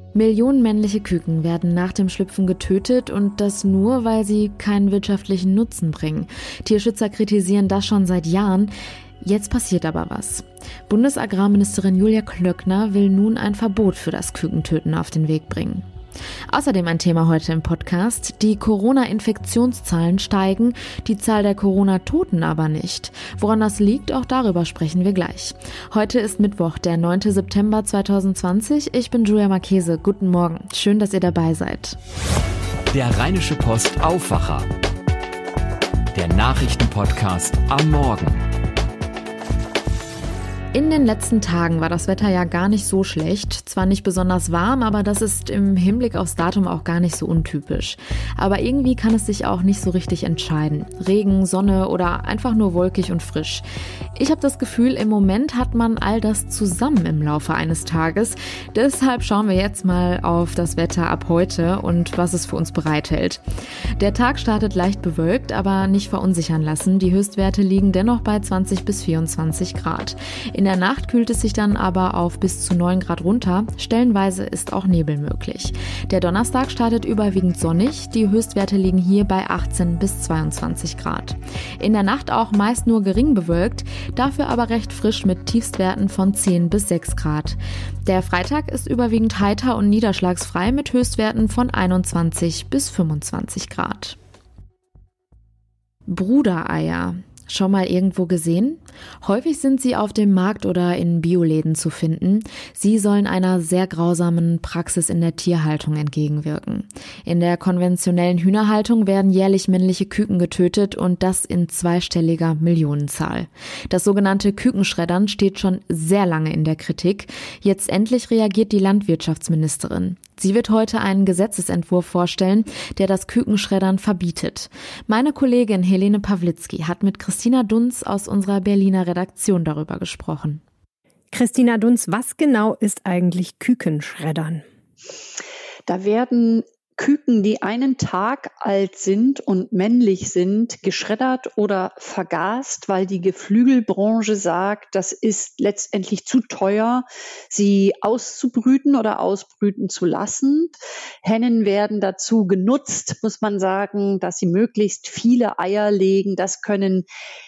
Millionen männliche Küken werden nach dem Schlüpfen getötet und das nur, weil sie keinen wirtschaftlichen Nutzen bringen. Tierschützer kritisieren das schon seit Jahren. Jetzt passiert aber was. Bundesagrarministerin Julia Klöckner will nun ein Verbot für das Kükentöten auf den Weg bringen. Außerdem ein Thema heute im Podcast. Die Corona-Infektionszahlen steigen, die Zahl der Corona-Toten aber nicht. Woran das liegt, auch darüber sprechen wir gleich. Heute ist Mittwoch, der 9. September 2020. Ich bin Julia Marchese. Guten Morgen. Schön, dass ihr dabei seid. Der Rheinische Post Aufwacher. Der Nachrichtenpodcast am Morgen. In den letzten Tagen war das Wetter ja gar nicht so schlecht. Zwar nicht besonders warm, aber das ist im Hinblick aufs Datum auch gar nicht so untypisch. Aber irgendwie kann es sich auch nicht so richtig entscheiden. Regen, Sonne oder einfach nur wolkig und frisch. Ich habe das Gefühl, im Moment hat man all das zusammen im Laufe eines Tages. Deshalb schauen wir jetzt mal auf das Wetter ab heute und was es für uns bereithält. Der Tag startet leicht bewölkt, aber nicht verunsichern lassen. Die Höchstwerte liegen dennoch bei 20 bis 24 Grad. In der Nacht kühlt es sich dann aber auf bis zu 9 Grad runter. Stellenweise ist auch Nebel möglich. Der Donnerstag startet überwiegend sonnig. Die Höchstwerte liegen hier bei 18 bis 22 Grad. In der Nacht auch meist nur gering bewölkt, dafür aber recht frisch mit Tiefstwerten von 10 bis 6 Grad. Der Freitag ist überwiegend heiter und niederschlagsfrei mit Höchstwerten von 21 bis 25 Grad. Brudereier. Schon mal irgendwo gesehen? Häufig sind sie auf dem Markt oder in Bioläden zu finden. Sie sollen einer sehr grausamen Praxis in der Tierhaltung entgegenwirken. In der konventionellen Hühnerhaltung werden jährlich männliche Küken getötet und das in zweistelliger Millionenzahl. Das sogenannte Kükenschreddern steht schon sehr lange in der Kritik. Jetzt endlich reagiert die Landwirtschaftsministerin. Sie wird heute einen Gesetzesentwurf vorstellen, der das Kükenschreddern verbietet. Meine Kollegin Helene Pawlitzki hat mit Christina Dunz aus unserer Berliner Redaktion darüber gesprochen. Christina Dunz, was genau ist eigentlich Kükenschreddern? Da werden Küken, die einen Tag alt sind und männlich sind, geschreddert oder vergast, weil die Geflügelbranche sagt, das ist letztendlich zu teuer, sie auszubrüten oder ausbrüten zu lassen. Hennen werden dazu genutzt, muss man sagen, dass sie möglichst viele Eier legen. Das können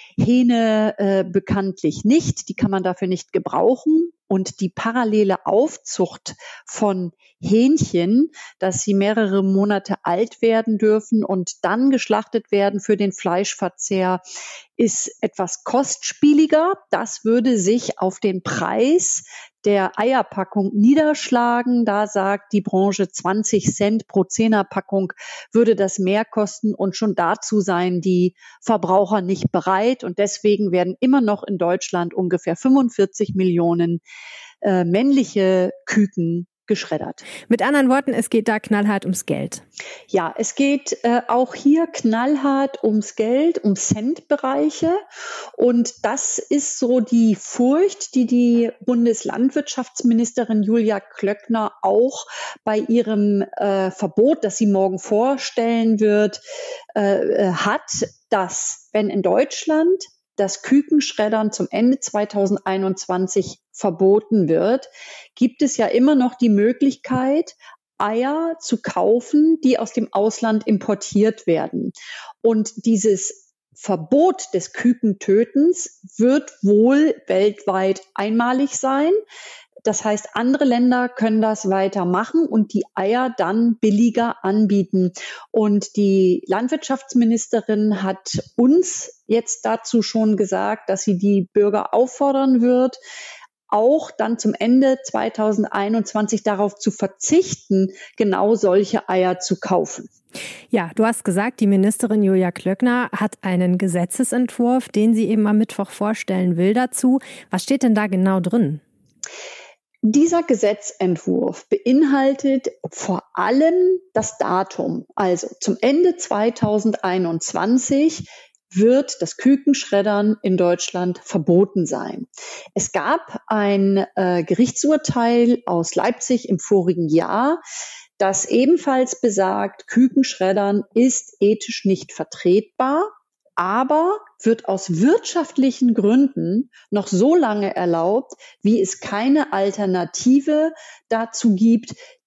Hähne bekanntlich nicht, die kann man dafür nicht gebrauchen. Und die parallele Aufzucht von Hähnchen, dass sie mehrere Monate alt werden dürfen und dann geschlachtet werden für den Fleischverzehr, ist etwas kostspieliger. Das würde sich auf den Preis der Eierpackung niederschlagen. Da sagt die Branche 20 Cent pro 10er-Packung würde das mehr kosten und schon dazu seien die Verbraucher nicht bereit. Und deswegen werden immer noch in Deutschland ungefähr 45 Millionen männliche Küken geschreddert. Mit anderen Worten, es geht da knallhart ums Geld. Ja, es geht auch hier knallhart ums Geld, um Centbereiche. Und das ist so die Furcht, die Bundeslandwirtschaftsministerin Julia Klöckner auch bei ihrem Verbot, das sie morgen vorstellen wird, hat, dass wenn in Deutschland das Kükenschreddern zum Ende 2021 verboten wird, gibt es ja immer noch die Möglichkeit, Eier zu kaufen, die aus dem Ausland importiert werden. Und dieses Verbot des Kükentötens wird wohl weltweit einmalig sein. Das heißt, andere Länder können das weitermachen und die Eier dann billiger anbieten. Und die Landwirtschaftsministerin hat uns jetzt dazu schon gesagt, dass sie die Bürger auffordern wird, auch dann zum Ende 2021 darauf zu verzichten, genau solche Eier zu kaufen. Ja, du hast gesagt, die Ministerin Julia Klöckner hat einen Gesetzesentwurf, den sie eben am Mittwoch vorstellen will dazu. Was steht denn da genau drin? Dieser Gesetzentwurf beinhaltet vor allem das Datum. Also zum Ende 2021 wird das Kükenschreddern in Deutschland verboten sein. Es gab ein Gerichtsurteil aus Leipzig im vorigen Jahr, das ebenfalls besagt, Kükenschreddern ist ethisch nicht vertretbar, aber wird aus wirtschaftlichen Gründen noch so lange erlaubt, wie es keine Alternative dazu gibt,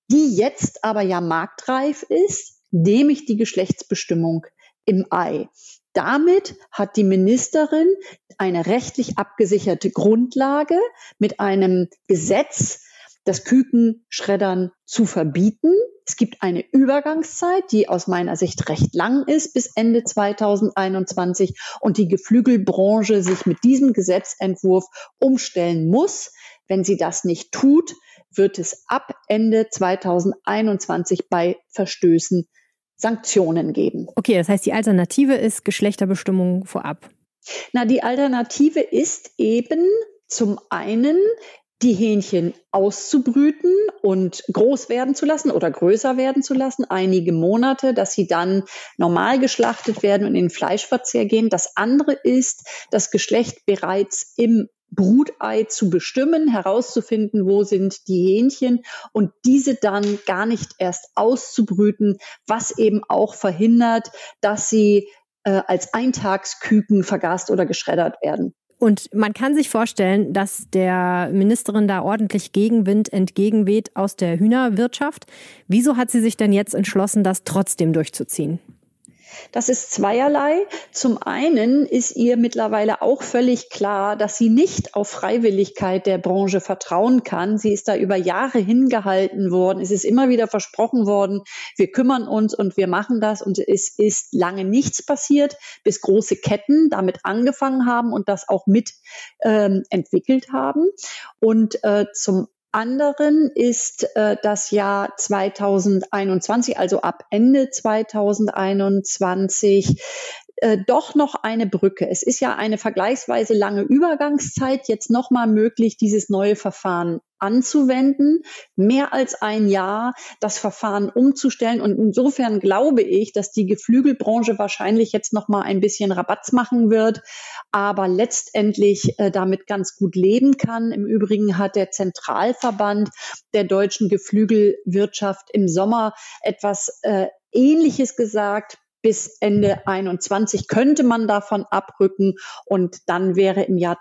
die jetzt aber ja marktreif ist, nämlich die Geschlechtsbestimmung im Ei. Damit hat die Ministerin eine rechtlich abgesicherte Grundlage mit einem Gesetz, das Kükenschreddern zu verbieten. Es gibt eine Übergangszeit, die aus meiner Sicht recht lang ist, bis Ende 2021 und die Geflügelbranche sich mit diesem Gesetzentwurf umstellen muss. Wenn sie das nicht tut, wird es ab Ende 2021 bei Verstößen Sanktionen geben. Okay, das heißt, die Alternative ist Geschlechterbestimmung vorab. Die Alternative ist eben zum einen, die Hähnchen auszubrüten und groß werden zu lassen oder größer werden zu lassen, einige Monate, dass sie dann normal geschlachtet werden und in den Fleischverzehr gehen. Das andere ist, das Geschlecht bereits im Brutei zu bestimmen, herauszufinden, wo sind die Hähnchen und diese dann gar nicht erst auszubrüten, was eben auch verhindert, dass sie als Eintagsküken vergast oder geschreddert werden. Und man kann sich vorstellen, dass der Ministerin da ordentlich Gegenwind entgegenweht aus der Hühnerwirtschaft. Wieso hat sie sich denn jetzt entschlossen, das trotzdem durchzuziehen? Das ist zweierlei. Zum einen ist ihr mittlerweile auch völlig klar, dass sie nicht auf Freiwilligkeit der Branche vertrauen kann. Sie ist da über Jahre hingehalten worden. Es ist immer wieder versprochen worden, wir kümmern uns und wir machen das. Und es ist lange nichts passiert, bis große Ketten damit angefangen haben und das auch mit entwickelt haben. Und zum anderen ist das Jahr 2021, also ab Ende 2021, doch noch eine Brücke. Es ist ja eine vergleichsweise lange Übergangszeit, jetzt nochmal möglich, dieses neue Verfahren anzuwenden, mehr als ein Jahr das Verfahren umzustellen. Und insofern glaube ich, dass die Geflügelbranche wahrscheinlich jetzt nochmal ein bisschen Rabatz machen wird, aber letztendlich damit ganz gut leben kann. Im Übrigen hat der Zentralverband der deutschen Geflügelwirtschaft im Sommer etwas Ähnliches gesagt. Bis Ende 21 könnte man davon abrücken und dann wäre im Jahr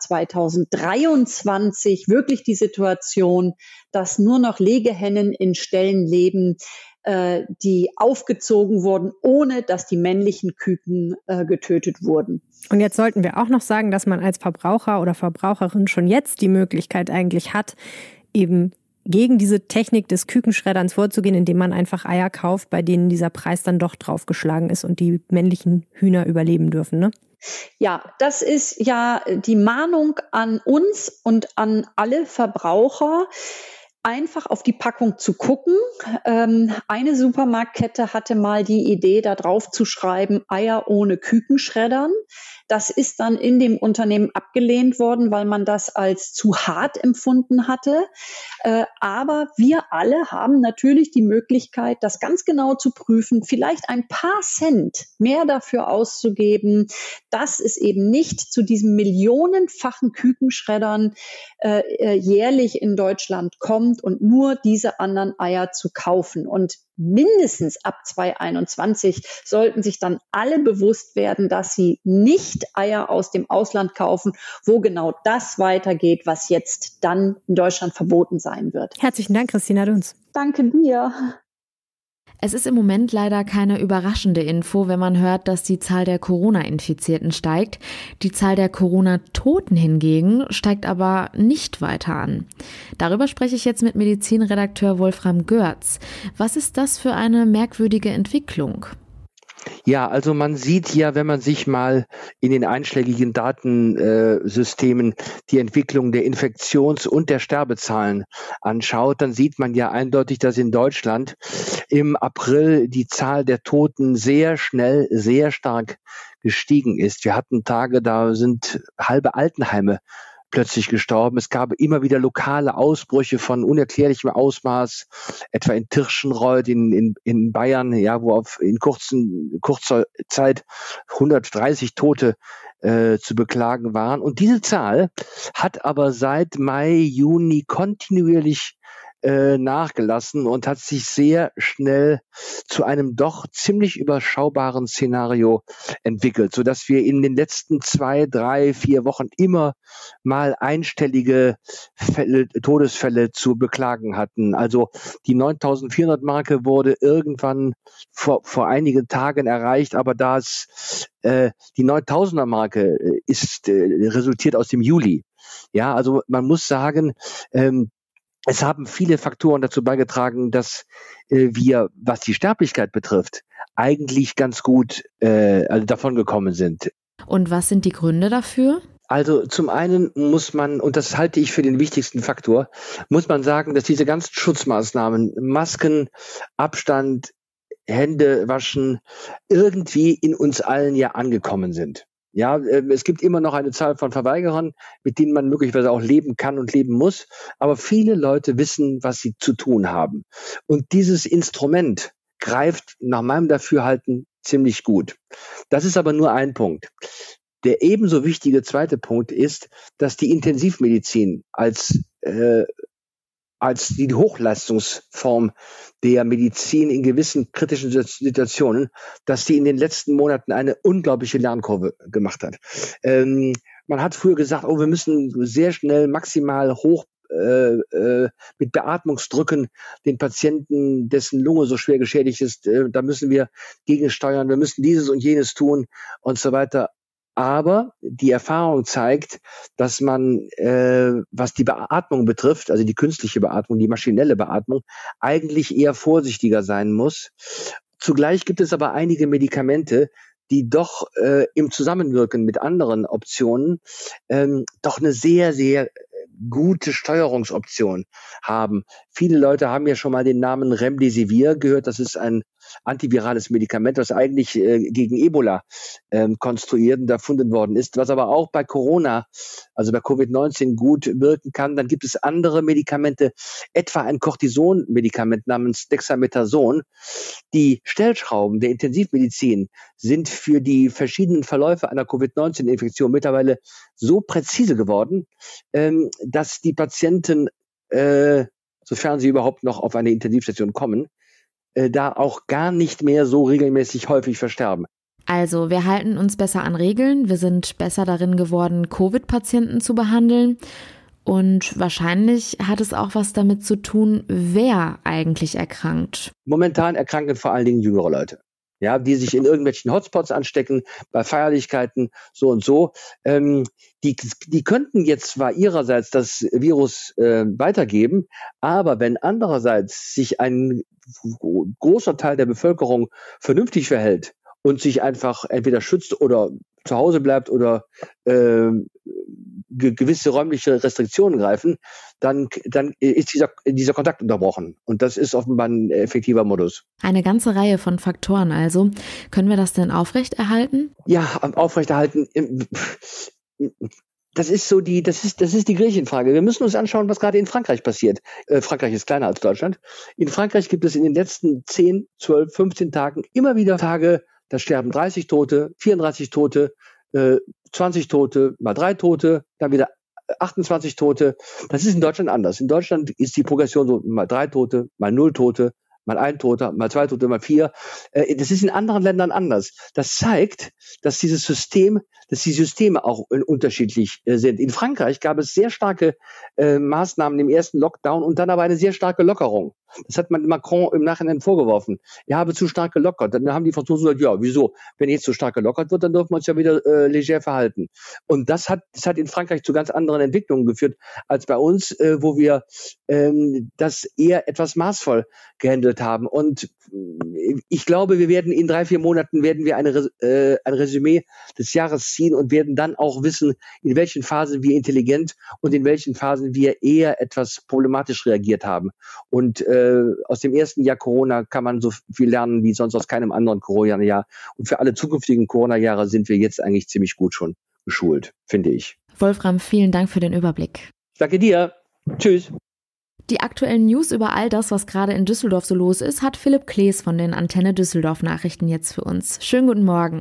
2023 wirklich die Situation, dass nur noch Legehennen in Ställen leben, die aufgezogen wurden, ohne dass die männlichen Küken getötet wurden. Und jetzt sollten wir auch noch sagen, dass man als Verbraucher oder Verbraucherin schon jetzt die Möglichkeit eigentlich hat, eben gegen diese Technik des Kükenschredderns vorzugehen, indem man einfach Eier kauft, bei denen dieser Preis dann doch draufgeschlagen ist und die männlichen Hühner überleben dürfen, ne? Ja, das ist ja die Mahnung an uns und an alle Verbraucher, einfach auf die Packung zu gucken. Eine Supermarktkette hatte mal die Idee, da drauf zu schreiben, Eier ohne Kükenschreddern. Das ist dann in dem Unternehmen abgelehnt worden, weil man das als zu hart empfunden hatte. Aber wir alle haben natürlich die Möglichkeit, das ganz genau zu prüfen, vielleicht ein paar Cent mehr dafür auszugeben, dass es eben nicht zu diesen millionenfachen Kükenschreddern jährlich in Deutschland kommt und nur diese anderen Eier zu kaufen. Und mindestens ab 2021 sollten sich dann alle bewusst werden, dass sie nicht Eier aus dem Ausland kaufen, wo genau das weitergeht, was jetzt dann in Deutschland verboten sein wird. Herzlichen Dank, Christina Dunz. Danke dir. Es ist im Moment leider keine überraschende Info, wenn man hört, dass die Zahl der Corona-Infizierten steigt. Die Zahl der Corona-Toten hingegen steigt aber nicht weiter an. Darüber spreche ich jetzt mit Medizinredakteur Wolfram Görz. Was ist das für eine merkwürdige Entwicklung? Ja, also man sieht ja, wenn man sich mal in den einschlägigen Datensystemen die Entwicklung der Infektions- und der Sterbezahlen anschaut, dann sieht man ja eindeutig, dass in Deutschland im April die Zahl der Toten sehr schnell, sehr stark gestiegen ist. Wir hatten Tage, da sind halbe Altenheime plötzlich gestorben. Es gab immer wieder lokale Ausbrüche von unerklärlichem Ausmaß, etwa in Tirschenreuth in Bayern, ja, wo in kurzer Zeit 130 Tote zu beklagen waren. Und diese Zahl hat aber seit Mai, Juni kontinuierlich nachgelassen und hat sich sehr schnell zu einem doch ziemlich überschaubaren Szenario entwickelt, sodass wir in den letzten 2, 3, 4 Wochen immer mal einstellige Todesfälle zu beklagen hatten. Also die 9.400 Marke wurde irgendwann vor einigen Tagen erreicht, aber die 9.000er Marke resultiert aus dem Juli. Ja, also man muss sagen, es haben viele Faktoren dazu beigetragen, dass wir, was die Sterblichkeit betrifft, eigentlich ganz gut davon gekommen sind. Und was sind die Gründe dafür? Also zum einen muss man, und das halte ich für den wichtigsten Faktor, muss man sagen, dass diese ganzen Schutzmaßnahmen, Masken, Abstand, Hände waschen, irgendwie in uns allen ja angekommen sind. Ja, es gibt immer noch eine Zahl von Verweigerern, mit denen man möglicherweise auch leben kann und leben muss. Aber viele Leute wissen, was sie zu tun haben. Und dieses Instrument greift nach meinem Dafürhalten ziemlich gut. Das ist aber nur ein Punkt. Der ebenso wichtige zweite Punkt ist, dass die Intensivmedizin als die Hochleistungsform der Medizin in gewissen kritischen Situationen, dass die in den letzten Monaten eine unglaubliche Lernkurve gemacht hat. Man hat früher gesagt, wir müssen sehr schnell maximal hoch mit Beatmungsdrücken den Patienten, dessen Lunge so schwer geschädigt ist, da müssen wir gegensteuern, wir müssen dieses und jenes tun und so weiter. Aber die Erfahrung zeigt, dass man, was die Beatmung betrifft, also die künstliche Beatmung, die maschinelle Beatmung, eigentlich eher vorsichtiger sein muss. Zugleich gibt es aber einige Medikamente, die doch im Zusammenwirken mit anderen Optionen doch eine sehr, sehr gute Steuerungsoption haben. Viele Leute haben ja schon mal den Namen Remdesivir gehört. Das ist ein antivirales Medikament, das eigentlich gegen Ebola konstruiert und erfunden worden ist, was aber auch bei Corona, also bei Covid-19 gut wirken kann. Dann gibt es andere Medikamente, etwa ein Cortison-Medikament namens Dexamethason. Die Stellschrauben der Intensivmedizin sind für die verschiedenen Verläufe einer Covid-19-Infektion mittlerweile so präzise geworden, dass die Patienten, sofern sie überhaupt noch auf eine Intensivstation kommen, da auch gar nicht mehr so regelmäßig häufig versterben. Also wir halten uns besser an Regeln, wir sind besser darin geworden, Covid-Patienten zu behandeln und wahrscheinlich hat es auch was damit zu tun, wer eigentlich erkrankt. Momentan erkranken vor allen Dingen jüngere Leute. Ja, die sich in irgendwelchen Hotspots anstecken, bei Feierlichkeiten, so und so. Die könnten jetzt zwar ihrerseits das Virus weitergeben, aber wenn andererseits sich ein großer Teil der Bevölkerung vernünftig verhält und sich einfach entweder schützt oder zu Hause bleibt oder gewisse räumliche Restriktionen greifen, dann ist dieser Kontakt unterbrochen. Und das ist offenbar ein effektiver Modus. Eine ganze Reihe von Faktoren also. Können wir das denn aufrechterhalten? Ja, aufrechterhalten. Das ist die Gretchenfrage. Wir müssen uns anschauen, was gerade in Frankreich passiert. Frankreich ist kleiner als Deutschland. In Frankreich gibt es in den letzten 10, 12, 15 Tagen immer wieder Tage, da sterben 30 Tote, 34 Tote, 20 Tote, mal 3 Tote, dann wieder 28 Tote. Das ist in Deutschland anders. In Deutschland ist die Progression so mal 3 Tote, mal 0 Tote, mal 1 Toter, mal 2 Tote, mal 4. Das ist in anderen Ländern anders. Das zeigt, dass die Systeme auch unterschiedlich sind. In Frankreich gab es sehr starke Maßnahmen im ersten Lockdown und dann aber eine sehr starke Lockerung. Das hat man Macron im Nachhinein vorgeworfen. Er habe zu stark gelockert. Dann haben die Franzosen gesagt, ja, wieso? Wenn jetzt zu stark gelockert wird, dann dürfen wir uns ja wieder leger verhalten. Und das hat in Frankreich zu ganz anderen Entwicklungen geführt als bei uns, wo wir das eher etwas maßvoll gehandelt haben. Und ich glaube, wir werden in 3-4 Monaten ein Resümee des Jahres ziehen und werden dann auch wissen, in welchen Phasen wir intelligent und in welchen Phasen wir eher etwas problematisch reagiert haben. Und aus dem ersten Jahr Corona kann man so viel lernen wie sonst aus keinem anderen Corona-Jahr. Und für alle zukünftigen Corona-Jahre sind wir jetzt eigentlich ziemlich gut schon geschult, finde ich. Wolfram, vielen Dank für den Überblick. Danke dir. Tschüss. Die aktuellen News über all das, was gerade in Düsseldorf so los ist, hat Philipp Klees von den Antenne Düsseldorf Nachrichten jetzt für uns. Schönen guten Morgen.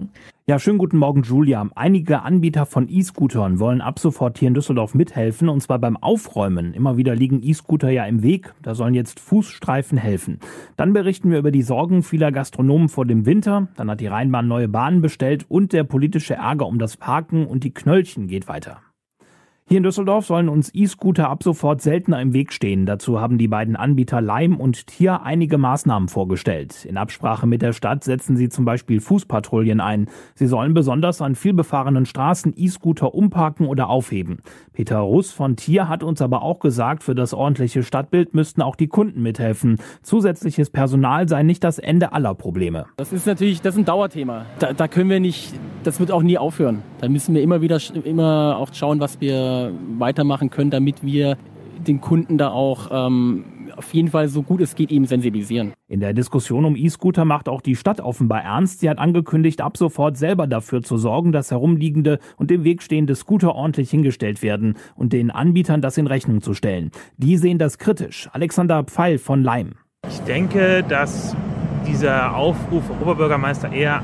Ja, schönen guten Morgen, Julia. Einige Anbieter von E-Scootern wollen ab sofort hier in Düsseldorf mithelfen, und zwar beim Aufräumen. Immer wieder liegen E-Scooter ja im Weg, da sollen jetzt Fußstreifen helfen. Dann berichten wir über die Sorgen vieler Gastronomen vor dem Winter. Dann hat die Rheinbahn neue Bahnen bestellt und der politische Ärger um das Parken und die Knöllchen geht weiter. Hier in Düsseldorf sollen uns E-Scooter ab sofort seltener im Weg stehen. Dazu haben die beiden Anbieter Lime und Tier einige Maßnahmen vorgestellt. In Absprache mit der Stadt setzen sie zum Beispiel Fußpatrouillen ein. Sie sollen besonders an vielbefahrenen Straßen E-Scooter umparken oder aufheben. Peter Russ von Tier hat uns aber auch gesagt, für das ordentliche Stadtbild müssten auch die Kunden mithelfen. Zusätzliches Personal sei nicht das Ende aller Probleme. Das ist ein Dauerthema. Da können wir nicht, das wird auch nie aufhören. Da müssen wir immer auch schauen, was wir weitermachen können, damit wir den Kunden da auch auf jeden Fall so gut es geht eben sensibilisieren. In der Diskussion um E-Scooter macht auch die Stadt offenbar ernst. Sie hat angekündigt, ab sofort selber dafür zu sorgen, dass herumliegende und im Weg stehende Scooter ordentlich hingestellt werden und den Anbietern das in Rechnung zu stellen. Die sehen das kritisch. Alexander Pfeil von Lime. Ich denke, dass dieser Aufruf vom Oberbürgermeister eher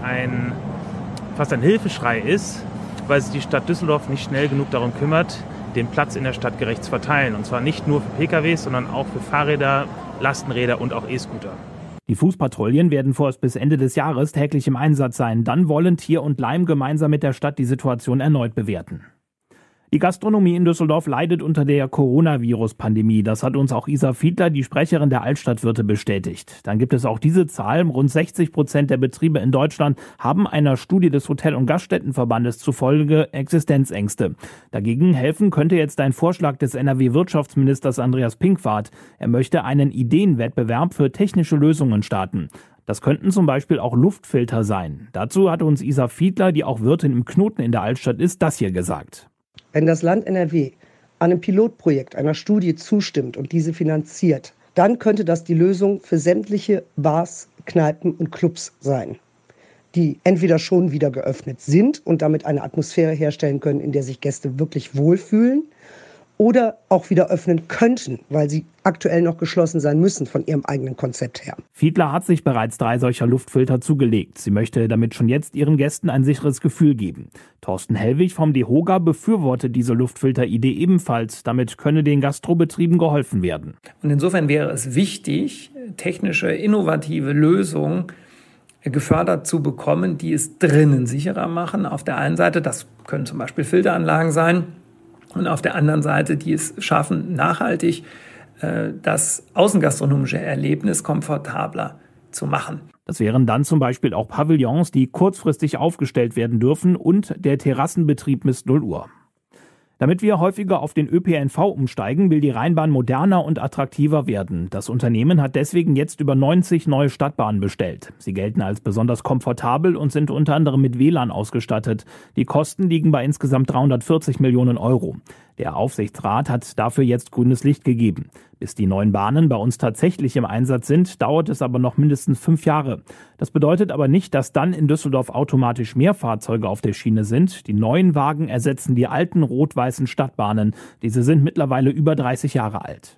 fast ein Hilfeschrei ist, weil sich die Stadt Düsseldorf nicht schnell genug darum kümmert, den Platz in der Stadt gerecht zu verteilen. Und zwar nicht nur für PKWs, sondern auch für Fahrräder, Lastenräder und auch E-Scooter. Die Fußpatrouillen werden vorerst bis Ende des Jahres täglich im Einsatz sein. Dann wollen Tier und Lime gemeinsam mit der Stadt die Situation erneut bewerten. Die Gastronomie in Düsseldorf leidet unter der Coronavirus-Pandemie. Das hat uns auch Isa Fiedler, die Sprecherin der Altstadtwirte, bestätigt. Dann gibt es auch diese Zahl. Rund 60% der Betriebe in Deutschland haben einer Studie des Hotel- und Gaststättenverbandes zufolge Existenzängste. Dagegen helfen könnte jetzt ein Vorschlag des NRW-Wirtschaftsministers Andreas Pinkwart. Er möchte einen Ideenwettbewerb für technische Lösungen starten. Das könnten zum Beispiel auch Luftfilter sein. Dazu hat uns Isa Fiedler, die auch Wirtin im Knoten in der Altstadt ist, das hier gesagt. Wenn das Land NRW einem Pilotprojekt, einer Studie zustimmt und diese finanziert, dann könnte das die Lösung für sämtliche Bars, Kneipen und Clubs sein, die entweder schon wieder geöffnet sind und damit eine Atmosphäre herstellen können, in der sich Gäste wirklich wohlfühlen, oder auch wieder öffnen könnten, weil sie aktuell noch geschlossen sein müssen von ihrem eigenen Konzept her. Fiedler hat sich bereits 3 solcher Luftfilter zugelegt. Sie möchte damit schon jetzt ihren Gästen ein sicheres Gefühl geben. Thorsten Hellwig vom DEHOGA befürwortet diese Luftfilter-Idee ebenfalls. Damit könne den Gastrobetrieben geholfen werden. Und insofern wäre es wichtig, technische, innovative Lösungen gefördert zu bekommen, die es drinnen sicherer machen. Auf der einen Seite, das können zum Beispiel Filteranlagen sein, und auf der anderen Seite, die es schaffen, nachhaltig das außengastronomische Erlebnis komfortabler zu machen. Das wären dann zum Beispiel auch Pavillons, die kurzfristig aufgestellt werden dürfen, und der Terrassenbetrieb bis 0 Uhr. Damit wir häufiger auf den ÖPNV umsteigen, will die Rheinbahn moderner und attraktiver werden. Das Unternehmen hat deswegen jetzt über 90 neue Stadtbahnen bestellt. Sie gelten als besonders komfortabel und sind unter anderem mit WLAN ausgestattet. Die Kosten liegen bei insgesamt 340 Millionen Euro. Der Aufsichtsrat hat dafür jetzt grünes Licht gegeben. Bis die neuen Bahnen bei uns tatsächlich im Einsatz sind, dauert es aber noch mindestens 5 Jahre. Das bedeutet aber nicht, dass dann in Düsseldorf automatisch mehr Fahrzeuge auf der Schiene sind. Die neuen Wagen ersetzen die alten rot-weißen Stadtbahnen. Diese sind mittlerweile über 30 Jahre alt.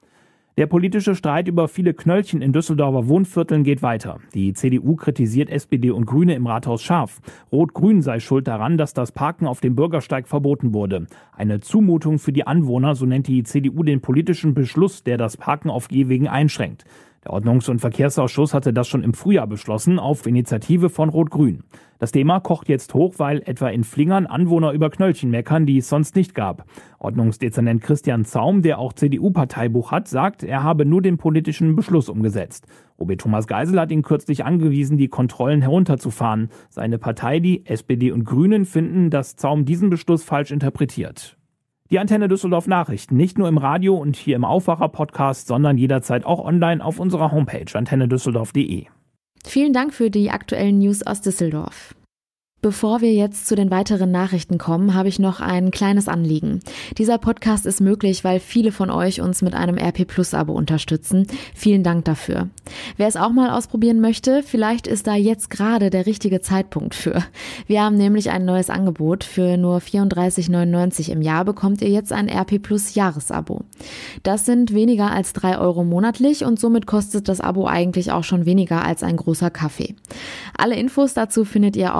Der politische Streit über viele Knöllchen in Düsseldorfer Wohnvierteln geht weiter. Die CDU kritisiert SPD und Grüne im Rathaus scharf. Rot-Grün sei schuld daran, dass das Parken auf dem Bürgersteig verboten wurde. Eine Zumutung für die Anwohner, so nennt die CDU den politischen Beschluss, der das Parken auf Gehwegen einschränkt. Der Ordnungs- und Verkehrsausschuss hatte das schon im Frühjahr beschlossen, auf Initiative von Rot-Grün. Das Thema kocht jetzt hoch, weil etwa in Flingern Anwohner über Knöllchen meckern, die es sonst nicht gab. Ordnungsdezernent Christian Zaum, der auch CDU-Parteibuch hat, sagt, er habe nur den politischen Beschluss umgesetzt. OB Thomas Geisel hat ihn kürzlich angewiesen, die Kontrollen herunterzufahren. Seine Partei, die SPD und Grünen, finden, dass Zaum diesen Beschluss falsch interpretiert. Die Antenne Düsseldorf Nachrichten, nicht nur im Radio und hier im Aufwacher-Podcast, sondern jederzeit auch online auf unserer Homepage antennedüsseldorf.de. Vielen Dank für die aktuellen News aus Düsseldorf. Bevor wir jetzt zu den weiteren Nachrichten kommen, habe ich noch ein kleines Anliegen. Dieser Podcast ist möglich, weil viele von euch uns mit einem RP-Plus-Abo unterstützen. Vielen Dank dafür. Wer es auch mal ausprobieren möchte, vielleicht ist da jetzt gerade der richtige Zeitpunkt für. Wir haben nämlich ein neues Angebot. Für nur 34,99 € im Jahr bekommt ihr jetzt ein RP-Plus-Jahresabo. Das sind weniger als 3 € monatlich und somit kostet das Abo eigentlich auch schon weniger als ein großer Kaffee. Alle Infos dazu findet ihr auf rp-plus.de.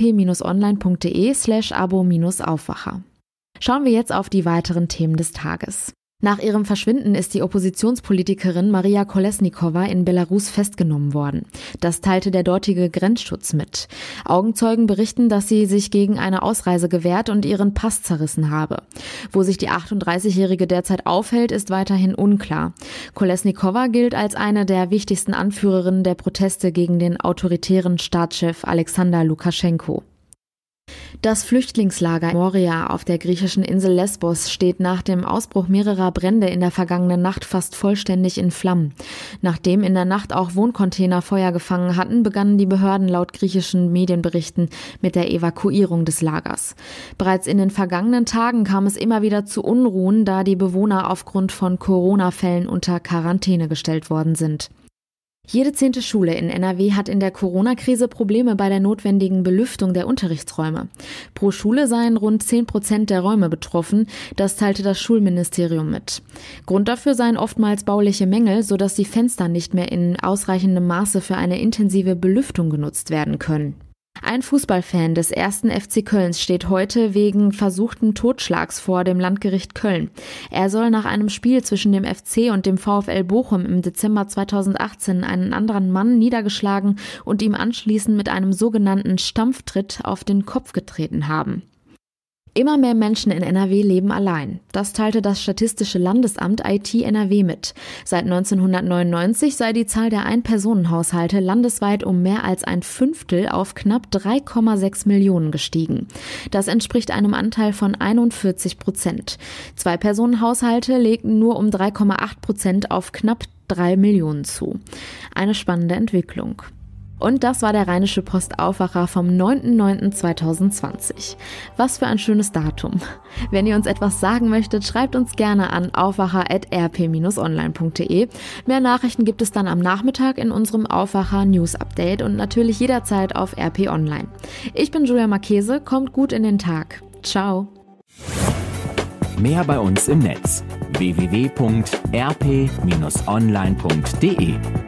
rp-online.de/abo-aufwacher. Schauen wir jetzt auf die weiteren Themen des Tages. Nach ihrem Verschwinden ist die Oppositionspolitikerin Maria Kolesnikova in Belarus festgenommen worden. Das teilte der dortige Grenzschutz mit. Augenzeugen berichten, dass sie sich gegen eine Ausreise gewehrt und ihren Pass zerrissen habe. Wo sich die 38-Jährige derzeit aufhält, ist weiterhin unklar. Kolesnikova gilt als eine der wichtigsten Anführerinnen der Proteste gegen den autoritären Staatschef Alexander Lukaschenko. Das Flüchtlingslager Moria auf der griechischen Insel Lesbos steht nach dem Ausbruch mehrerer Brände in der vergangenen Nacht fast vollständig in Flammen. Nachdem in der Nacht auch Wohncontainer Feuer gefangen hatten, begannen die Behörden laut griechischen Medienberichten mit der Evakuierung des Lagers. Bereits in den vergangenen Tagen kam es immer wieder zu Unruhen, da die Bewohner aufgrund von Corona-Fällen unter Quarantäne gestellt worden sind. Jede 10. Schule in NRW hat in der Corona-Krise Probleme bei der notwendigen Belüftung der Unterrichtsräume. Pro Schule seien rund 10% der Räume betroffen, das teilte das Schulministerium mit. Grund dafür seien oftmals bauliche Mängel, sodass die Fenster nicht mehr in ausreichendem Maße für eine intensive Belüftung genutzt werden können. Ein Fußballfan des 1. FC Kölns steht heute wegen versuchten Totschlags vor dem Landgericht Köln. Er soll nach einem Spiel zwischen dem FC und dem VfL Bochum im Dezember 2018 einen anderen Mann niedergeschlagen und ihm anschließend mit einem sogenannten Stampftritt auf den Kopf getreten haben. Immer mehr Menschen in NRW leben allein. Das teilte das Statistische Landesamt IT NRW mit. Seit 1999 sei die Zahl der Ein-Personen-Haushalte landesweit um mehr als ein Fünftel auf knapp 3,6 Millionen gestiegen. Das entspricht einem Anteil von 41%. Zwei-Personen-Haushalte legten nur um 3,8% auf knapp 3 Millionen zu. Eine spannende Entwicklung. Und das war der Rheinische Post Aufwacher vom 9.9.2020. Was für ein schönes Datum. Wenn ihr uns etwas sagen möchtet, schreibt uns gerne an aufwacher@rp-online.de. Mehr Nachrichten gibt es dann am Nachmittag in unserem Aufwacher News Update und natürlich jederzeit auf RP Online. Ich bin Julia Marchese, kommt gut in den Tag. Ciao. Mehr bei uns im Netz: www.rp-online.de